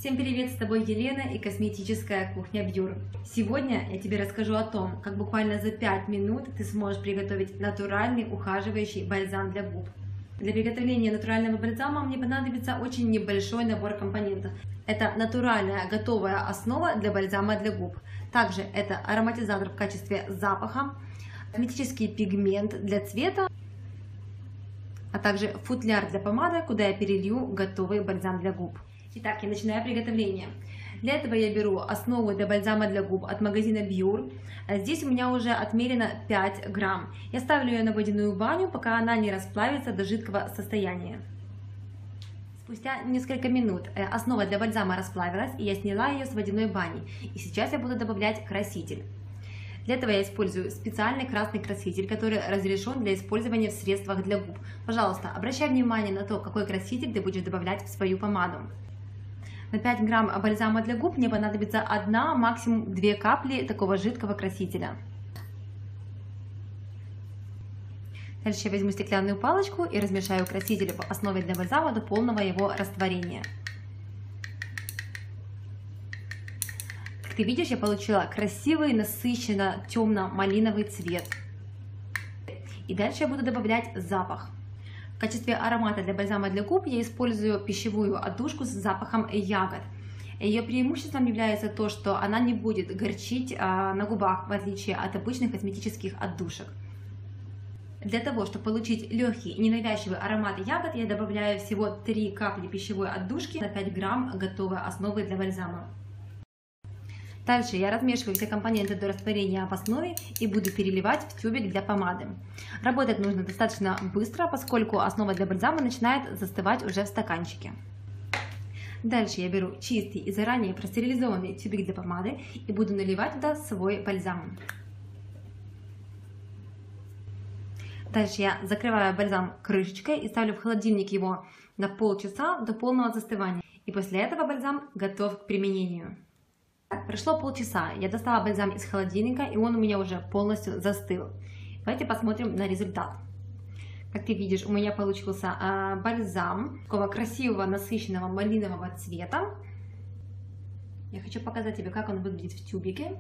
Всем привет, с тобой Елена и косметическая кухня Бьюр. Сегодня я тебе расскажу о том, как буквально за 5 минут ты сможешь приготовить натуральный ухаживающий бальзам для губ. Для приготовления натурального бальзама мне понадобится очень небольшой набор компонентов. Это натуральная готовая основа для бальзама для губ. Также это ароматизатор в качестве запаха, косметический пигмент для цвета, а также футляр для помады, куда я перелью готовый бальзам для губ. Итак, я начинаю приготовление. Для этого я беру основу для бальзама для губ от магазина Bure. Здесь у меня уже отмерено 5 грамм. Я ставлю ее на водяную баню, пока она не расплавится до жидкого состояния. Спустя несколько минут основа для бальзама расплавилась, и я сняла ее с водяной бани. И сейчас я буду добавлять краситель. Для этого я использую специальный красный краситель, который разрешен для использования в средствах для губ. Пожалуйста, обращай внимание на то, какой краситель ты будешь добавлять в свою помаду. На 5 грамм бальзама для губ мне понадобится 1, максимум 2 капли такого жидкого красителя. Дальше я возьму стеклянную палочку и размешаю краситель в основе для бальзама до полного его растворения. Как ты видишь, я получила красивый, насыщенно темно-малиновый цвет. И дальше я буду добавлять запах. В качестве аромата для бальзама для губ я использую пищевую отдушку с запахом ягод. Ее преимуществом является то, что она не будет горчить на губах, в отличие от обычных косметических отдушек. Для того, чтобы получить легкий и ненавязчивый аромат ягод, я добавляю всего 3 капли пищевой отдушки на 5 грамм готовой основы для бальзама. Дальше я размешиваю все компоненты до растворения в основе и буду переливать в тюбик для помады. Работать нужно достаточно быстро, поскольку основа для бальзама начинает застывать уже в стаканчике. Дальше я беру чистый и заранее простерилизованный тюбик для помады и буду наливать туда свой бальзам. Дальше я закрываю бальзам крышечкой и ставлю в холодильник его на полчаса до полного застывания. И после этого бальзам готов к применению. Прошло полчаса, я достала бальзам из холодильника, и он у меня уже полностью застыл. Давайте посмотрим на результат. Как ты видишь, у меня получился бальзам такого красивого, насыщенного малинового цвета. Я хочу показать тебе, как он выглядит в тюбике.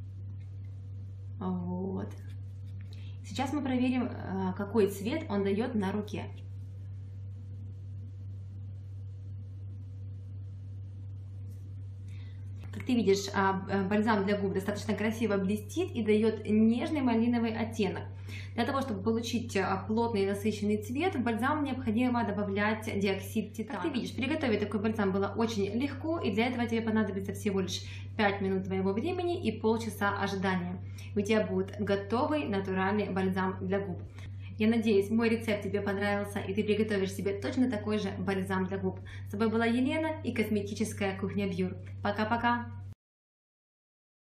Вот. Сейчас мы проверим, какой цвет он дает на руке. Как ты видишь, бальзам для губ достаточно красиво блестит и дает нежный малиновый оттенок. Для того, чтобы получить плотный и насыщенный цвет, в бальзам необходимо добавлять диоксид титана. Как ты видишь, приготовить такой бальзам было очень легко, и для этого тебе понадобится всего лишь 5 минут твоего времени и полчаса ожидания. У тебя будет готовый натуральный бальзам для губ. Я надеюсь, мой рецепт тебе понравился, и ты приготовишь себе точно такой же бальзам для губ. С тобой была Елена и косметическая кухня Бьюр. Пока-пока!